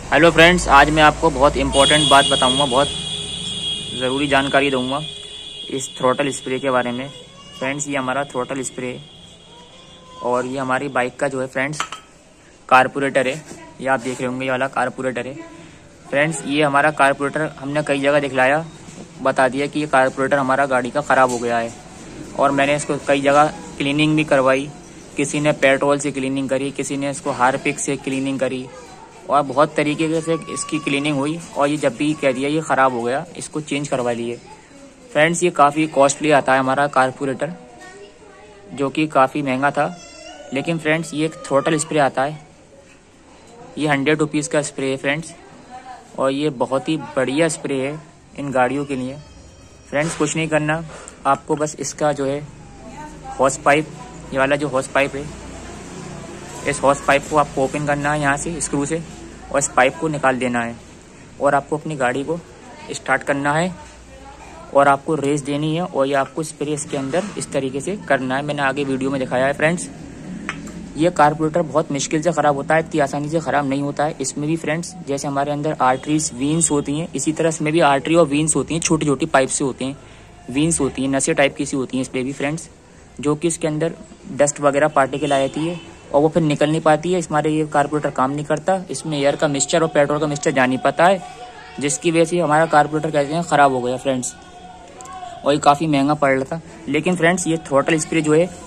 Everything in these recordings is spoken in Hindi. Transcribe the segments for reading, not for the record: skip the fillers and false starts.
हेलो फ्रेंड्स, आज मैं आपको बहुत इम्पोर्टेंट बात बताऊंगा, बहुत ज़रूरी जानकारी दूंगा इस थ्रोटल स्प्रे के बारे में। फ्रेंड्स, ये हमारा थ्रोटल स्प्रे और ये हमारी बाइक का जो है फ्रेंड्स कार्बोरेटर है। ये आप देख रहे होंगे, ये वाला कार्बोरेटर है। फ्रेंड्स, ये हमारा कार्बोरेटर हमने कई जगह दिखलाया, बता दिया कि ये कार्बोरेटर हमारा गाड़ी का ख़राब हो गया है और मैंने इसको कई जगह क्लीनिंग भी करवाई। किसी ने पेट्रोल से क्लीनिंग करी, किसी ने इसको हार्पिक से क्लीनिंग करी और बहुत तरीके से इसकी क्लीनिंग हुई और ये जब भी कह दिया ये ख़राब हो गया, इसको चेंज करवा लिए। फ्रेंड्स, ये काफ़ी कॉस्टली आता है हमारा कार्बोरेटर, जो कि काफ़ी महंगा था। लेकिन फ्रेंड्स, ये एक थ्रोटल स्प्रे आता है, ये 100 रुपीज़ का स्प्रे है फ्रेंड्स, और ये बहुत ही बढ़िया स्प्रे है इन गाड़ियों के लिए। फ्रेंड्स, कुछ नहीं करना, आपको बस इसका जो है हॉस पाइप, ये वाला जो हॉस पाइप है, इस हॉस पाइप को आपको ओपन करना है यहाँ से स्क्रू से और इस पाइप को निकाल देना है और आपको अपनी गाड़ी को स्टार्ट करना है और आपको रेस देनी है और ये आपको स्प्रे इसके अंदर इस तरीके से करना है। मैंने आगे वीडियो में दिखाया है। फ्रेंड्स, ये कार्बोरेटर बहुत मुश्किल से ख़राब होता है, इतनी आसानी से ख़राब नहीं होता है। इसमें भी फ्रेंड्स, जैसे हमारे अंदर आर्टरीज वीन्स होती हैं, इसी तरह इसमें भी आर्टरी और वीन्स होती हैं, छोटी छोटी पाइप से होती हैं, वीन्स होती हैं, नसें टाइप की सी होती हैं इस पर भी फ्रेंड्स, जो कि इसके अंदर डस्ट वगैरह पार्टिकल आ जाती है और वो फिर निकल नहीं पाती है। हमारे ये कार्बोरेटर काम नहीं करता, इसमें एयर का मिक्सचर और पेट्रोल का मिक्सचर जा नहीं पाता है, जिसकी वजह से हमारा कार्बोरेटर कहते हैं ख़राब हो गया फ्रेंड्स, और ये काफ़ी महंगा पड़ रहा था। लेकिन फ्रेंड्स, ये थ्रोटल स्प्रे जो है,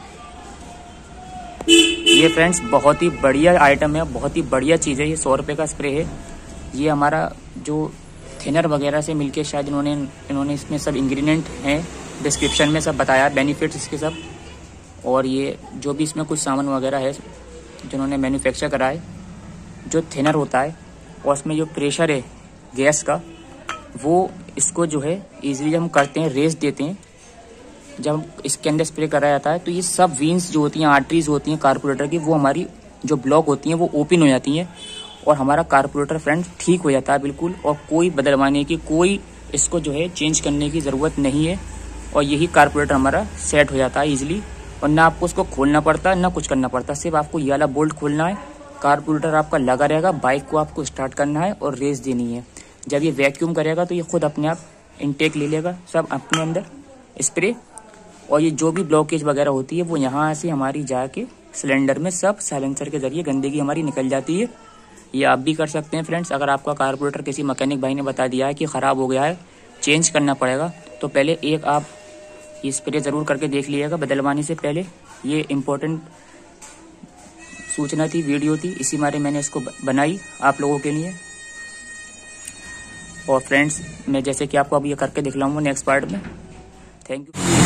ये फ्रेंड्स बहुत ही बढ़िया आइटम है, बहुत ही बढ़िया चीज़ है। ये 100 रुपये का स्प्रे है। ये हमारा जो थिनर वगैरह से मिलके शायद इन्होंने इसमें सब इंग्रेडिएंट हैं, डिस्क्रिप्शन में सब बताया, बेनिफिट्स इसके सब, और ये जो भी इसमें कुछ सामान वगैरह है जिन्होंने मैन्युफैक्चर करा है, जो थिनर होता है और उसमें जो प्रेशर है गैस का, वो इसको जो है ईजिली हम करते हैं, रेस देते हैं। जब इसके अंदर स्प्रे कराया जाता है तो ये सब वीन्स जो होती हैं, आर्टरीज होती हैं कार्बोरेटर की, वो हमारी जो ब्लॉक होती हैं वो ओपन हो जाती हैं और हमारा कार्बोरेटर फ्रेंड्स ठीक हो जाता है बिल्कुल, और कोई बदलवाने की, कोई इसको जो है चेंज करने की ज़रूरत नहीं है और यही कार्बोरेटर हमारा सेट हो जाता है ईजिली, और ना आपको उसको खोलना पड़ता, ना कुछ करना पड़ता। सिर्फ आपको ये वाला बोल्ट खोलना है, कार्बोरेटर आपका लगा रहेगा, बाइक को आपको स्टार्ट करना है और रेस देनी है। जब ये वैक्यूम करेगा तो ये खुद अपने आप इनटेक ले लेगा सब अपने अंदर स्प्रे, और ये जो भी ब्लॉकेज वगैरह होती है वो यहाँ से हमारी जाके सिलेंडर में सब साइलेंसर के जरिए गंदगी हमारी निकल जाती है। ये आप भी कर सकते हैं फ्रेंड्स। अगर आपका कार्बोरेटर किसी मैकेनिक भाई ने बता दिया है कि ख़राब हो गया है, चेंज करना पड़ेगा, तो पहले एक आप ये स्प्रे ज़रूर करके देख लीजिएगा बदलवाने से पहले। ये इम्पोर्टेंट सूचना थी, वीडियो थी, इसी बारे मैंने इसको बनाई आप लोगों के लिए। और फ्रेंड्स, मैं जैसे कि आपको अब ये करके दिखलाऊंगा नेक्स्ट पार्ट में। Thank you.